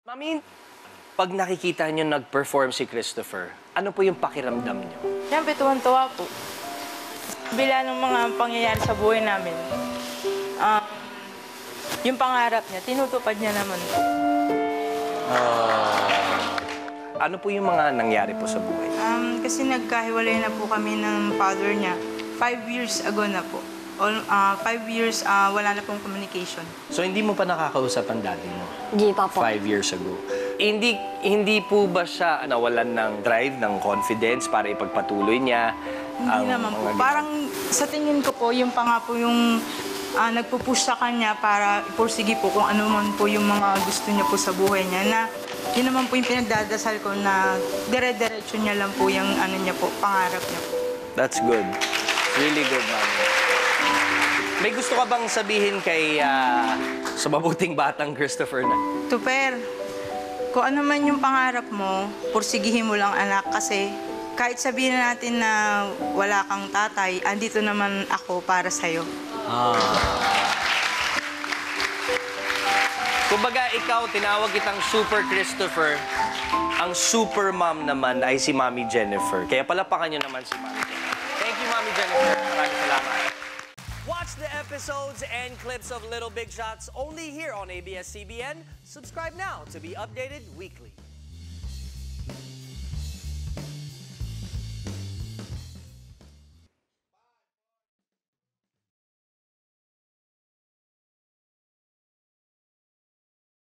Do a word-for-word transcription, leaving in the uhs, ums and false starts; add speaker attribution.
Speaker 1: Mami, pag nakikita niyo nag-perform si Kristopher, ano po yung pakiramdam niyo?
Speaker 2: Siyempre, tuwan-tuwa po. Bila ng mga pangyayari sa buhay namin, uh, yung pangarap niya, tinutupad niya naman po.
Speaker 1: Uh, ano po yung mga nangyari po sa buhay?
Speaker 2: Um, kasi nagkahiwalay na po kami ng father niya. Five years ago na po. All, uh, five years, uh, wala na pong communication.
Speaker 1: So, hindi mo pa nakakausap ang daddy mo?
Speaker 3: Hindi pa po.
Speaker 1: Five years ago. Hindi hindi po ba siya nawalan ng drive, ng confidence para ipagpatuloy niya?
Speaker 2: Hindi
Speaker 1: ang,
Speaker 2: naman po.
Speaker 1: mga
Speaker 2: Parang sa tingin ko po, yung pa nga po yung uh, nagpupush sa kanya para ipursige po kung ano man po yung mga gusto niya po sa buhay niya. Na yun naman po yung pinagdadasal ko na dire-diretso niya lang po yung ano niya po, pangarap niya po.
Speaker 1: That's good. Really good, Mami. May gusto ka bang sabihin kay uh, sa mabuting batang Kristopher na?
Speaker 2: Tuper, kung ano man yung pangarap mo, pursigihin mo lang anak kasi kahit sabihin natin na wala kang tatay, andito naman ako para sa'yo.
Speaker 1: Ah. Kumbaga, ikaw, tinawag kitang Super Kristopher. Ang super mom naman ay si Mami Jennifer. Kaya palapakan niyo naman si Mami Jennifer. Thank you, Mami Jennifer. Maraming salamat. Watch the episodes and clips of Little Big Shots only here on A B S C B N. Subscribe now to be updated weekly.